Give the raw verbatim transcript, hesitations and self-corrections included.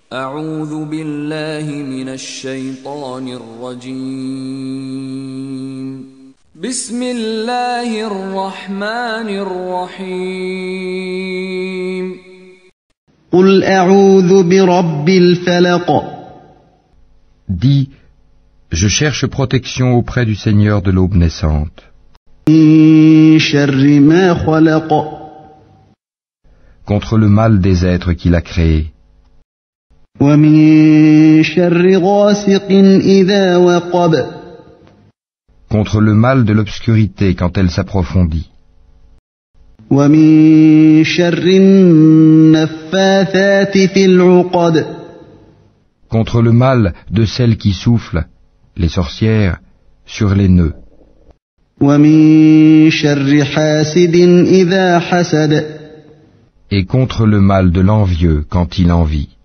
أعوذ بالله من الشيطان الرجيم. بسم الله الرحمن الرحيم. قل أعوذ برب الفلق. Dis, je cherche protection auprès du Seigneur de l'aube naissante. من شر ما خلق. Contre le mal des êtres qu'il a créés. ومن شر غاسق إذا وقب. Contre le mal de l'obscurité quand elle s'approfondit. ومن شر النفاثات في العقد. Contre le mal de celles qui soufflent, les sorcières, sur les nœuds. ومن شر حاسد إذا حسد. Et contre le mal de l'envieux quand il envie.